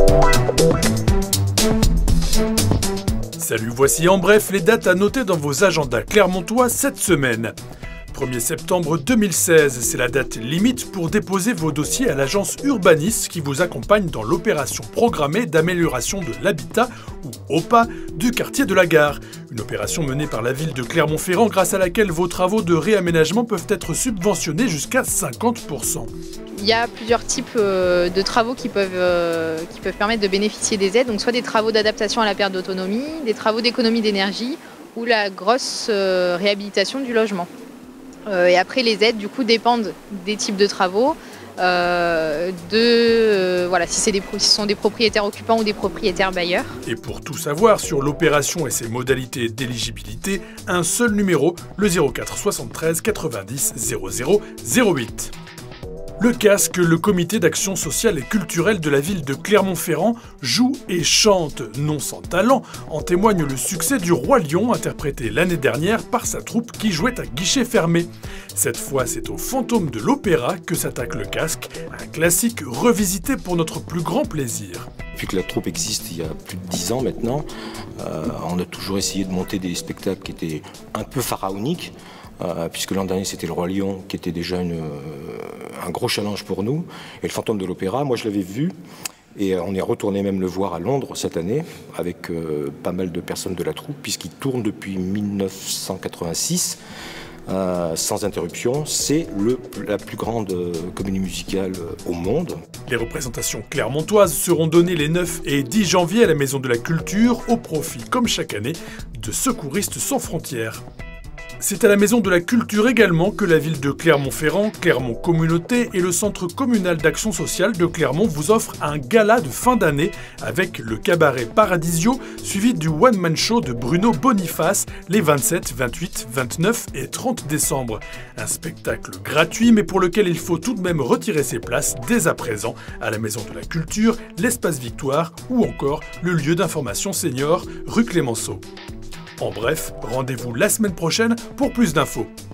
Salut, voici en bref les dates à noter dans vos agendas clermontois cette semaine. 1er septembre 2016, c'est la date limite pour déposer vos dossiers à l'agence Urbanis qui vous accompagne dans l'opération programmée d'amélioration de l'habitat, ou OPA, du quartier de la Gare. Une opération menée par la ville de Clermont-Ferrand grâce à laquelle vos travaux de réaménagement peuvent être subventionnés jusqu'à 50%. Il y a plusieurs types de travaux qui peuvent permettre de bénéficier des aides, donc soit des travaux d'adaptation à la perte d'autonomie, des travaux d'économie d'énergie ou la grosse réhabilitation du logement. Et après, les aides, du coup, dépendent des types de travaux, voilà, si ce sont des propriétaires occupants ou des propriétaires bailleurs. Et pour tout savoir sur l'opération et ses modalités d'éligibilité, un seul numéro, le 04 73 90 00 08. Le casque, le comité d'action sociale et culturelle de la ville de Clermont-Ferrand, joue et chante, non sans talent, en témoigne le succès du Roi Lion, interprété l'année dernière par sa troupe qui jouait à guichet fermé. Cette fois, c'est au fantôme de l'opéra que s'attaque le casque, un classique revisité pour notre plus grand plaisir. Depuis que la troupe existe il y a plus de 10 ans maintenant, on a toujours essayé de monter des spectacles qui étaient un peu pharaoniques, puisque l'an dernier c'était le Roi Lion qui était déjà un gros challenge pour nous. Et le fantôme de l'opéra, moi je l'avais vu, et on est retourné même le voir à Londres cette année, avec pas mal de personnes de la troupe, puisqu'il tourne depuis 1986, sans interruption. C'est la plus grande comédie musicale au monde. Les représentations clermontoises seront données les 9 et 10 janvier à la Maison de la Culture, au profit, comme chaque année, de Secouristes sans frontières. C'est à la Maison de la Culture également que la ville de Clermont-Ferrand, Clermont Communauté et le Centre communal d'action sociale de Clermont vous offrent un gala de fin d'année avec le cabaret Paradisio, suivi du one-man show de Bruno Boniface les 27, 28, 29 et 30 décembre. Un spectacle gratuit mais pour lequel il faut tout de même retirer ses places dès à présent à la Maison de la Culture, l'Espace Victoire ou encore le lieu d'information senior rue Clémenceau. En bref, rendez-vous la semaine prochaine pour plus d'infos.